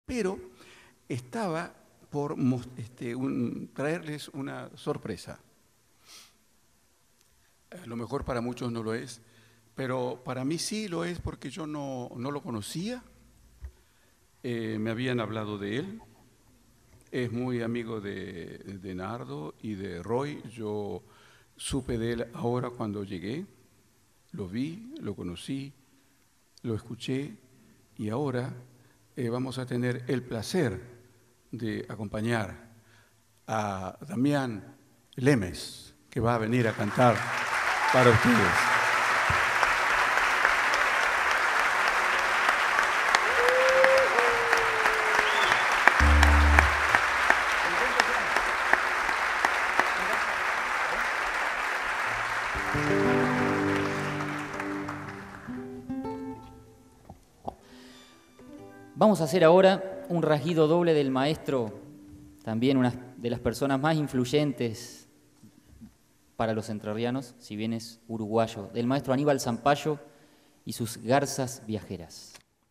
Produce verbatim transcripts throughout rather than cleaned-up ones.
Pero estaba por este, un, traerles una sorpresa. A lo mejor para muchos no lo es, pero para mí sí lo es porque yo no, no lo conocía. Eh, me habían hablado de él. Es muy amigo de, de Nardo y de Roy. Yo supe de él ahora cuando llegué. Lo vi, lo conocí, lo escuché y ahora eh, vamos a tener el placer de acompañar a Damián Lemes, que va a venir a cantar para ustedes. Vamos a hacer ahora un rasguido doble del maestro, también una de las personas más influyentes para los entrerrianos, si bien es uruguayo, del maestro Aníbal Zampayo y sus garzas viajeras.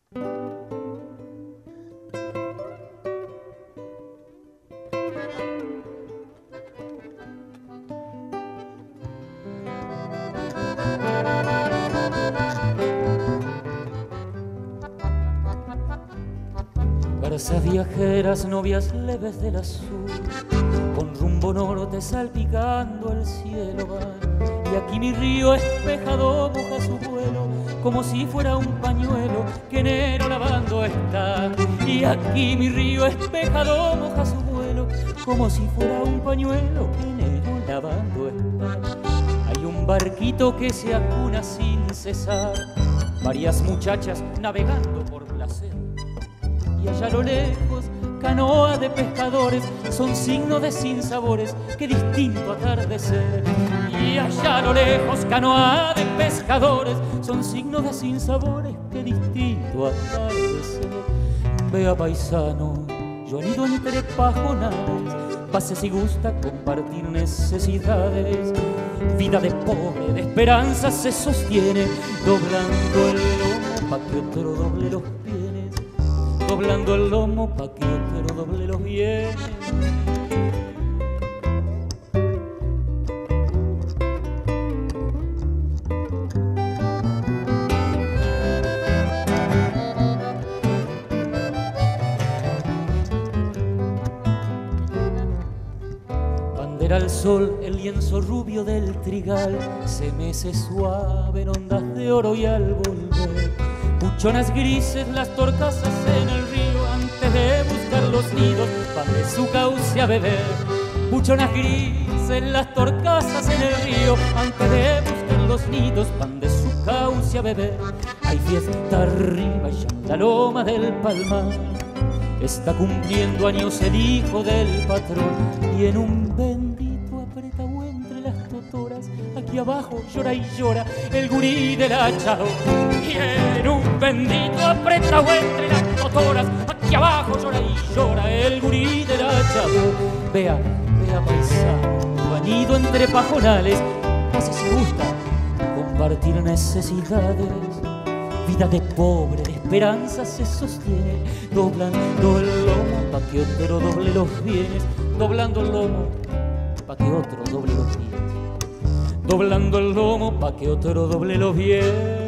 Garzas viajeras, novias leves del azul, con rumbo norte salpicando el cielo van. Y aquí mi río espejado moja su vuelo, como si fuera un pañuelo que enero lavando está. Y aquí mi río espejado moja su vuelo, como si fuera un pañuelo que enero lavando está. Hay un barquito que se acuna sin cesar, varias muchachas navegando por placer. Y allá a lo lejos, canoa de pescadores, son signo de sinsabores, qué distinto atardecer. Y allá a lo lejos, canoa de pescadores, son signos de sinsabores, qué distinto atardecer. Vea paisano, yo anido entre pajonales, pase si gusta compartir necesidades. Vida de pobre, de esperanza se sostiene, doblando el lomo pa' que otro doble los bienes. Doblando el lomo pa' que otro doble los bienes. Bandera al sol, el lienzo rubio del trigal se mece suave en ondas de oro y al volver buchonas grises las torcasas en el río antes de buscar los nidos van de su cauce a beber. Buchonas grises las torcasas en el río antes de buscar los nidos van de su cauce a beber. Hay fiesta arriba ya en la loma del Palmar, está cumpliendo años el hijo del patrón y en un bendito apretado entre las totoras aquí abajo llora y llora el gurí de la chao. Y en un bendito apretado entre las totoras aquí abajo llora y llora el gurí de la chao. Vea, vea paisano, anido entre pajonales, pase si gusta compartir necesidades. Vida de pobre, de esperanza se sostiene, doblando el lomo pa' que otro doble los bienes. Doblando el lomo pa' que otro doble los bienes. Doblando el lomo pa' que otro doble los bienes.